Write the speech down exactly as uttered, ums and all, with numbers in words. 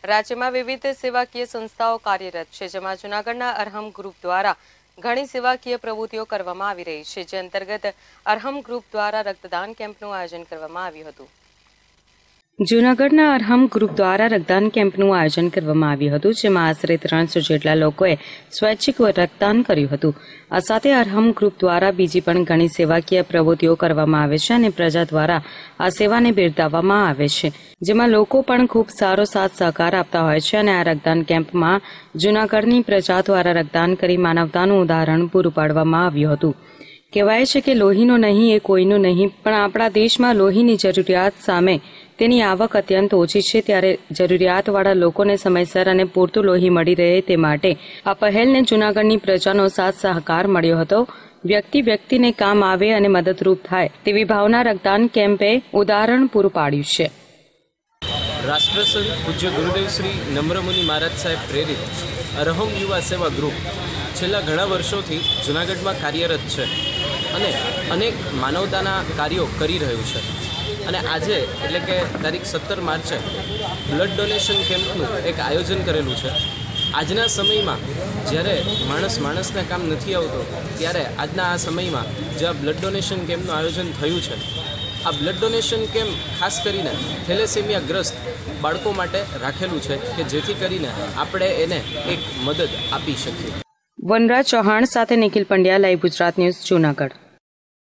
રાજ્યમાં વિવિધ સેવાકીય સંસ્થાઓ કાર્યરત છે, જેમાં જૂનાગઢના અરહમ ગ્રુપ દ્વારા ઘણી સેવાકીય પ્રવૃત્તિઓ કરવામાં આવી રહી છે, જે અંતર્ગત અરહમ ગ્રુપ દ્વારા રક્તદાન કેમ્પનું આયોજન કરવામાં આવ્યું હતું। જૂનાગઢના અરહમ ગ્રુપ દ્વારા રક્તદાન કેમ્પનું આયોજન કરવામાં આવ્યું હતું, જેમાં આશરે ત્રણસો જેટલા લોકોએ સ્વૈચ્છિક રક્તદાન કર્યું હતું। આ સાથે અરહમ ગ્રુપ દ્વારા બીજી પણ ઘણી સેવાકીય પ્રવૃત્તિઓ કરવામાં આવે છે અને પ્રજા દ્વારા આ સેવાને બિરદાવવામાં આવે છે, જેમાં લોકો પણ ખૂબ સારો સાથ સહકાર આપતા હોય છે અને આ રક્તદાન કેમ્પમાં જૂનાગઢની પ્રજા દ્વારા રક્તદાન કરી માનવતાનું ઉદાહરણ પૂરું પાડવામાં આવ્યું હતું। કહેવાય છે કે લોહીનો નહીં એ કોઈનું નહીં, પણ આપણા દેશમાં લોહીની જરૂરિયાત સામે તેની આવક અત્યંત ઓછી છે, ત્યારે જરૂરિયાતવાળા લોકોને સમયસર અને પૂરતું લોહી મળી રહે તે માટે આ પહેલને જૂનાગઢની પ્રજાનો સાથ સહકાર મળ્યો હતો। વ્યક્તિ વ્યક્તિને કામ આવે અને મદદરૂપ થાય તેવી ભાવના રક્તદાન કેમ્પે ઉદાહરણ પૂરું પાડ્યું છે। રાષ્ટ્રસંત પૂજ્ય ગુરુદેવ શ્રી નમ્રમુનિ મહારાજ સાહેબ પ્રેરિત અરહમ યુવા સેવા ગ્રુપ છેલ્લા ઘણા વર્ષોથી જૂનાગઢમાં કાર્યરત છે અને અનેક માનવતાના કાર્યો કરી રહ્યું છે અને આજે એટલે કે તારીખ સત્તર માર્ચે બ્લડ ડોનેશન કેમ્પનું એક આયોજન કરેલું છે। આજના સમયમાં જ્યારે માણસ માણસના કામ નથી આવતો, ત્યારે આજના આ સમયમાં જે આ બ્લડ ડોનેશન કેમ્પનું આયોજન થયું છે, આ બ્લડ ડોનેશન કેમ્પ ખાસ કરીને થેલેસેમિયાગ્રસ્ત બાળકો માટે રાખેલું છે કે જેથી કરીને આપણે એને એક મદદ આપી શકીએ। વનરાજ ચૌહાણ સાથે નિખિલ પંડ્યા, લાઈવ ગુજરાત ન્યૂઝ, જૂનાગઢ।